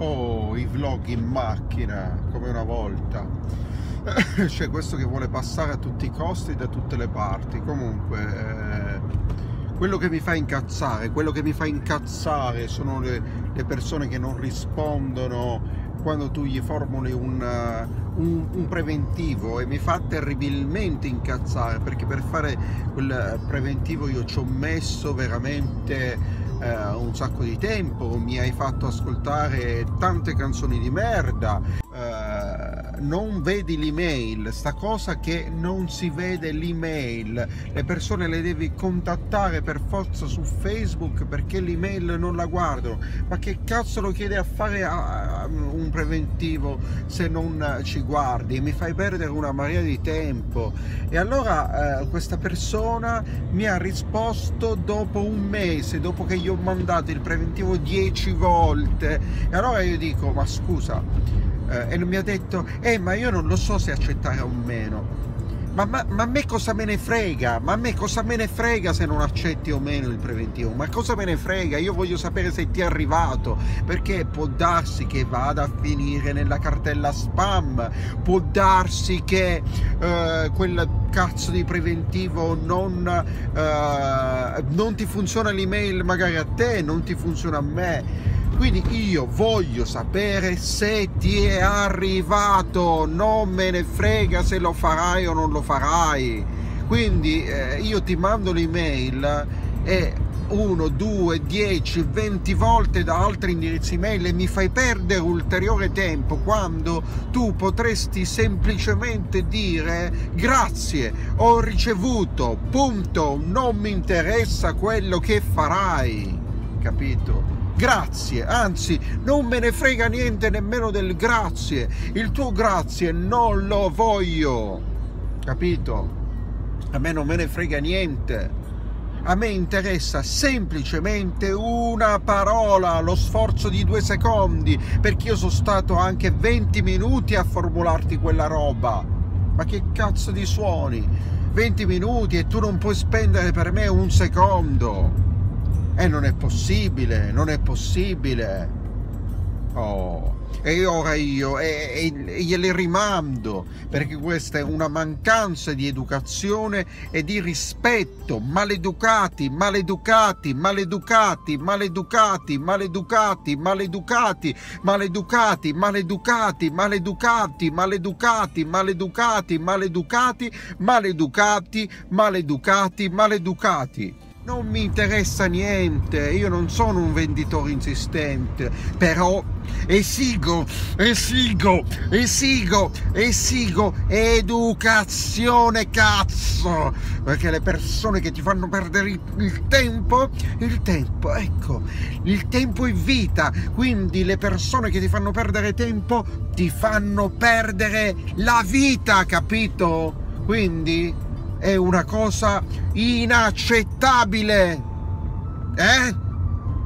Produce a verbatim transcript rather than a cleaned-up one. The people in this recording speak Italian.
Oh, i vlog in macchina, come una volta. C'è questo che vuole passare a tutti i costi da tutte le parti. Comunque, eh, quello che mi fa incazzare, quello che mi fa incazzare sono le, le persone che non rispondono quando tu gli formuli un, un, un preventivo, e mi fa terribilmente incazzare, perché per fare quel preventivo io ci ho messo veramente eh, un sacco di tempo, mi hai fatto ascoltare tante canzoni di merda, eh, non vedi l'email, sta cosa che non si vede l'email, le persone le devi contattare per forza su Facebook perché l'email non la guardano. Ma che cazzo lo chiede a fare a, a un preventivo se non ci guardi? Mi fai perdere una marea di tempo. E allora eh, questa persona mi ha risposto dopo un mese, dopo che gli ho mandato il preventivo dieci volte, e allora io dico: ma scusa, eh, e mi ha detto: eh ma io non lo so se accettare o meno. Ma, ma, ma a me cosa me ne frega? Ma a me cosa me ne frega se non accetti o meno il preventivo? Ma cosa me ne frega? Io voglio sapere se ti è arrivato, perché può darsi che vada a finire nella cartella spam, può darsi che eh, quel cazzo di preventivo non, eh, non ti funziona l'email magari a te, non ti funziona a me. Quindi io voglio sapere se ti è arrivato, non me ne frega se lo farai o non lo farai. Quindi eh, io ti mando l'email e uno, due, dieci, venti volte da altri indirizzi email e mi fai perdere ulteriore tempo, quando tu potresti semplicemente dire: grazie, ho ricevuto, punto, non mi interessa quello che farai, capito? Grazie, anzi non me ne frega niente nemmeno del grazie, il tuo grazie non lo voglio, capito? A me non me ne frega niente, a me interessa semplicemente una parola, lo sforzo di due secondi, perché io sono stato anche venti minuti a formularti quella roba. Ma che cazzo di suoni? venti minuti e tu non puoi spendere per me un secondo? E eh, non è possibile, non è possibile. Oh, e ora io e, e, e gliele rimando, perché questa è una mancanza di educazione e di rispetto. Maleducati, maleducati, maleducati, maleducati, maleducati, maleducati, maleducati, maleducati, maleducati, maleducati, maleducati, maleducati, maleducati, maleducati, maleducati. Non mi interessa niente, io non sono un venditore insistente, però esigo, esigo, esigo, esigo educazione, cazzo, perché le persone che ti fanno perdere il, il tempo, il tempo, ecco, il tempo è vita, quindi le persone che ti fanno perdere tempo ti fanno perdere la vita, capito? Quindi è una cosa inaccettabile, eh?